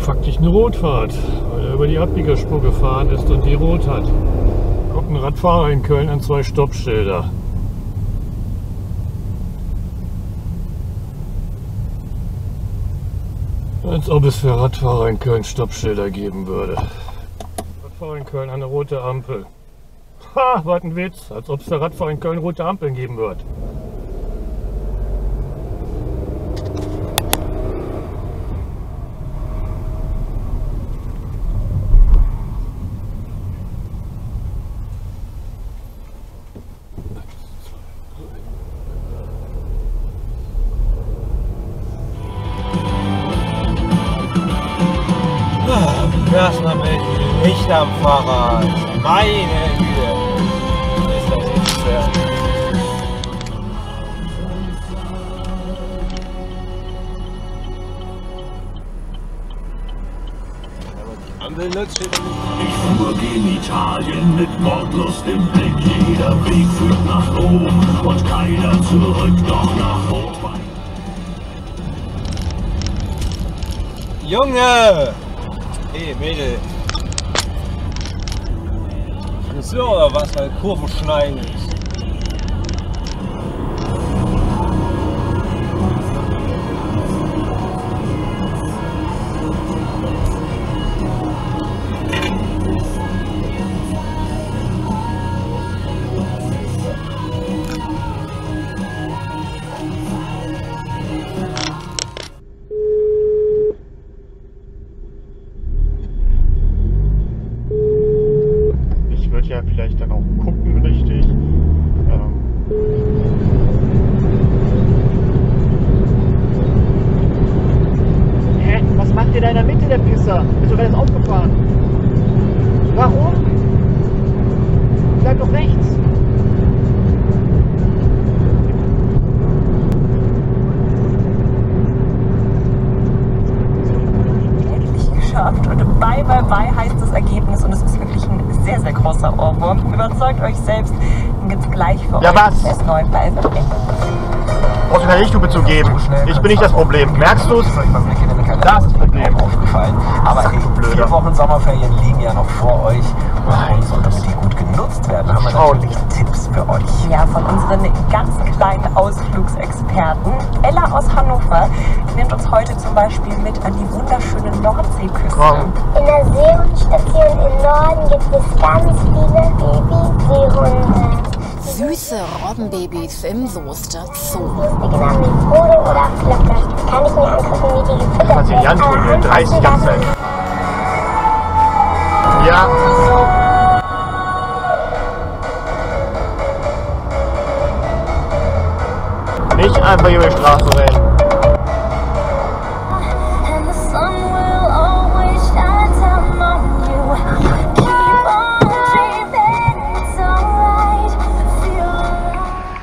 faktisch eine Rotfahrt, weil er über die Abbiegerspur gefahren ist und die rot hat. Kommt ein Radfahrer in Köln an 2 Stoppschilder. Als ob es für Radfahrer in Köln Stoppschilder geben würde. Radfahrer in Köln eine rote Ampel. Ha, was ein Witz. Als ob es für Radfahrer in Köln rote Ampeln geben wird. Erstmal mit Licht am Fahrrad. Meine Güte. Ist das nicht schwer. Ich fuhr gen Italien mit Mordlust im Blick. Jeder Weg führt nach Rom und keiner zurück, doch nach Rotwein. Junge! Hey, Mädel. Friseur oder was, weil Kurven schneiden ist? Ja, vielleicht dann auch gucken richtig. Hä? Was macht ihr da in der Mitte, der Pisser? Ist doch alles aufgefahren. Warum? Bleib doch rechts. Geschafft und bye heißt das Ergebnis und es ist wirklich ein sehr, sehr großer Ohrwurm. Überzeugt euch selbst, dann gibt es gleich für Ja, euch was? das neue Live. Brauchst du keine Richthupe zu geben. Ich bin nicht das Problem. Merkst du es? Das ist das Problem aufgefallen. Aber hey, Blöder. 4 Wochen Sommerferien liegen ja noch vor euch. Und damit die gut genutzt werden, haben wir natürlich Tipps für euch. Ja, von unseren ganz kleinen Ausflugsexperten. Ella aus Hannover nimmt uns heute zum Beispiel mit an die wunderschöne Nordseeküste. In der Seehundstation im Norden gibt es ganz viele Baby-Seehunde. Süße Robbenbabys im Soester Zoo. Lustige Namen wie Frodo oder Flocke. Kann ich mir angucken, wie die gefüttert Also Jan tun wir 30 ganze Zeit. Ja. Nicht einfach über die Straße rennen. And the sun will always shine down on you. Keep on dreaming, it's alright. Feel alright.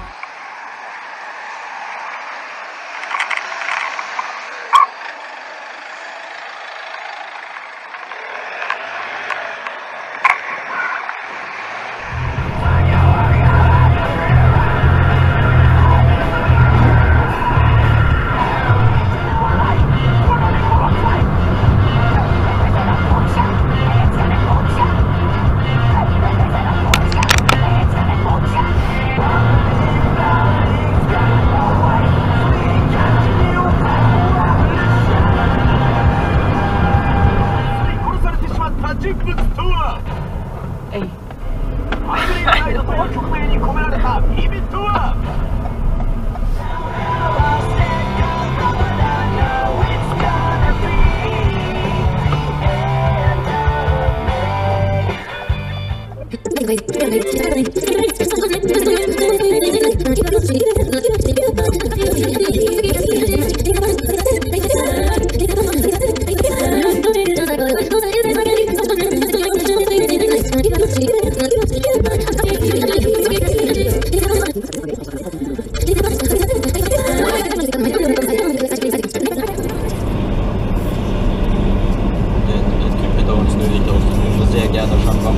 Sehr gerne schon kommen.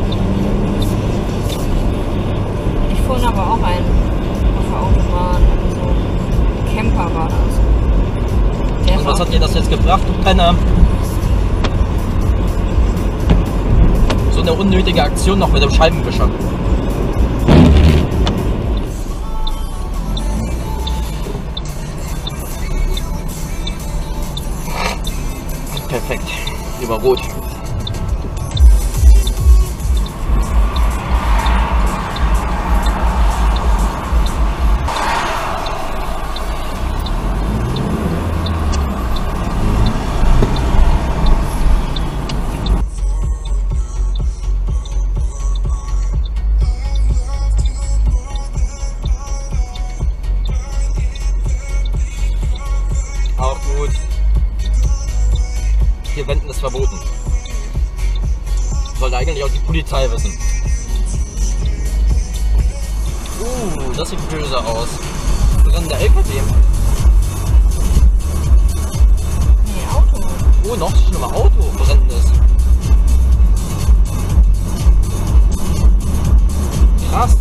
Ich fuhren aber auch ein auf der Autobahn. Penner. So eine unnötige Aktion noch mit dem Scheibenwischer. Perfekt. Über Rot. Auch gut. Hier wenden ist verboten. Sollte eigentlich auch die Polizei wissen. Das sieht böse aus. Brennender LKW. Nee, Auto. Oh, noch schlimmer, Auto brennendes. Krass.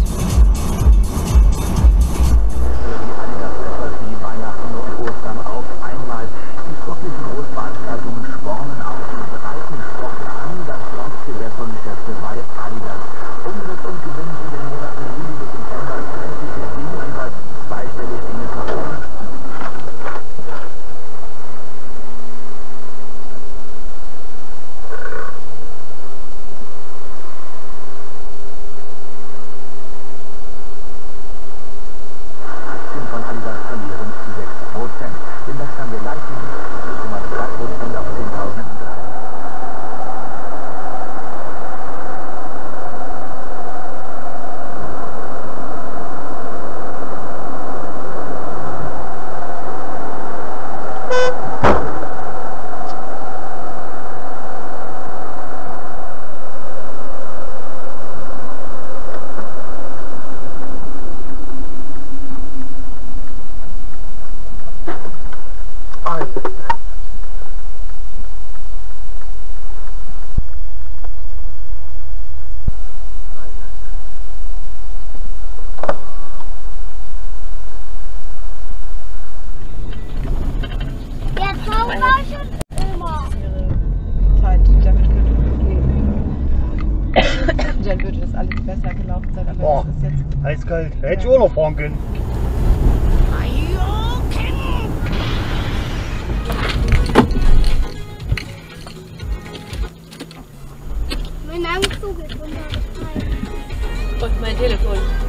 Dann würde das alles besser gelaufen sein, aber Boah, das ist jetzt... eiskalt. Da hätte ich Urlaub fahren können. Mein Anzug ist runtergefallen. Und mein Telefon.